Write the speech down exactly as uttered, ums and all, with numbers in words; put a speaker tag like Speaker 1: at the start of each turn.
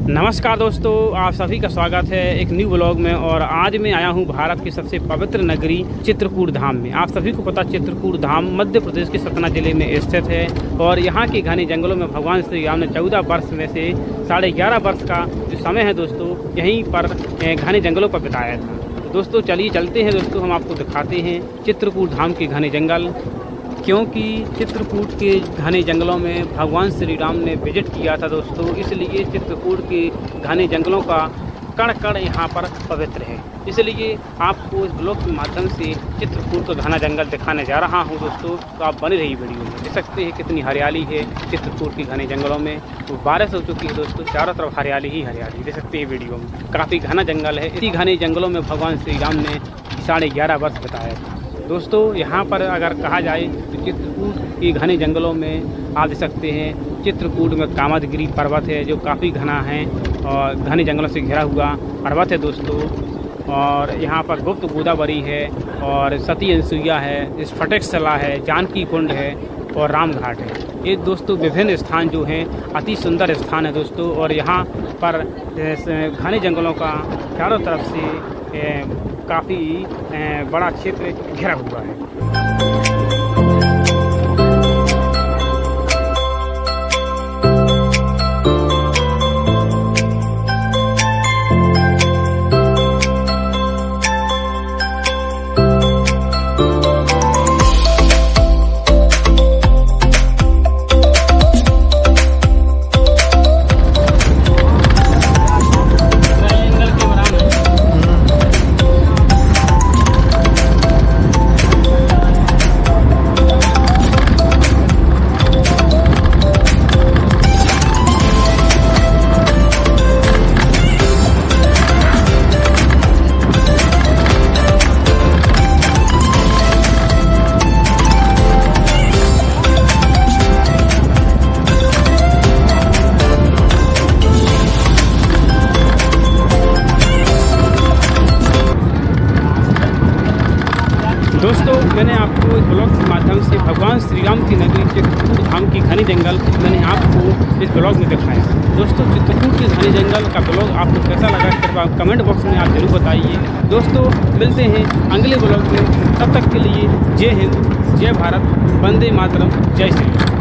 Speaker 1: नमस्कार दोस्तों, आप सभी का स्वागत है एक न्यू ब्लॉग में। और आज मैं आया हूं भारत की सबसे पवित्र नगरी चित्रकूट धाम में। आप सभी को पता चित्रकूट धाम मध्य प्रदेश के सतना जिले में स्थित है और यहां के घने जंगलों में भगवान श्री राम ने चौदह वर्ष में से साढ़े ग्यारह वर्ष का जो समय है दोस्तों यहीं पर घने जंगलों पर बिताया था। तो दोस्तों चलिए चलते हैं दोस्तों, हम आपको दिखाते हैं चित्रकूट धाम के घने जंगल, क्योंकि चित्रकूट के घने जंगलों में भगवान श्री राम ने विजिट किया था दोस्तों, इसलिए चित्रकूट के घने जंगलों का कण कण यहाँ पर पवित्र है। इसलिए आपको इस ब्लॉग के माध्यम से चित्रकूट का घना जंगल दिखाने जा रहा हूँ दोस्तों, तो आप बने रही वीडियो में। देख सकते हैं कितनी हरियाली है चित्रकूट के घने जंगलों में। तो बारिश हो चुकी है दोस्तों, चारों तरफ हरियाली ही हरियाली देख सकते हैं वीडियो में। काफ़ी घना जंगल है। इसी घने जंगलों में भगवान श्री राम ने साढ़े ग्यारह वर्ष बिताया था दोस्तों। यहाँ पर अगर कहा जाए तो चित्रकूट के घने जंगलों में आप देख सकते हैं चित्रकूट में कामदगिरी पर्वत है जो काफ़ी घना है और घने जंगलों से घिरा हुआ पर्वत है दोस्तों। और यहाँ पर गुप्त गोदावरी है और सती अनसुईया है, स्फटिकशिला है, जानकी कुंड है और रामघाट है। ये दोस्तों विभिन्न स्थान जो हैं अति सुंदर स्थान है दोस्तों। और यहाँ पर घने जंगलों का चारों तरफ से काफ़ी बड़ा क्षेत्र घिरा हुआ है। दोस्तों मैंने आपको इस ब्लॉग के माध्यम से भगवान श्री राम की नगरी चित्रकूट धाम की घने जंगल मैंने आपको इस ब्लॉग में दिखाया। दोस्तों चित्रकूट के घने जंगल का ब्लॉग आपको कैसा लगा कृपया कमेंट बॉक्स में आप जरूर बताइए। दोस्तों मिलते हैं अगले ब्लॉग में, तब तक के लिए जय हिंद, जय भारत, वंदे मातरम, जय श्री राम।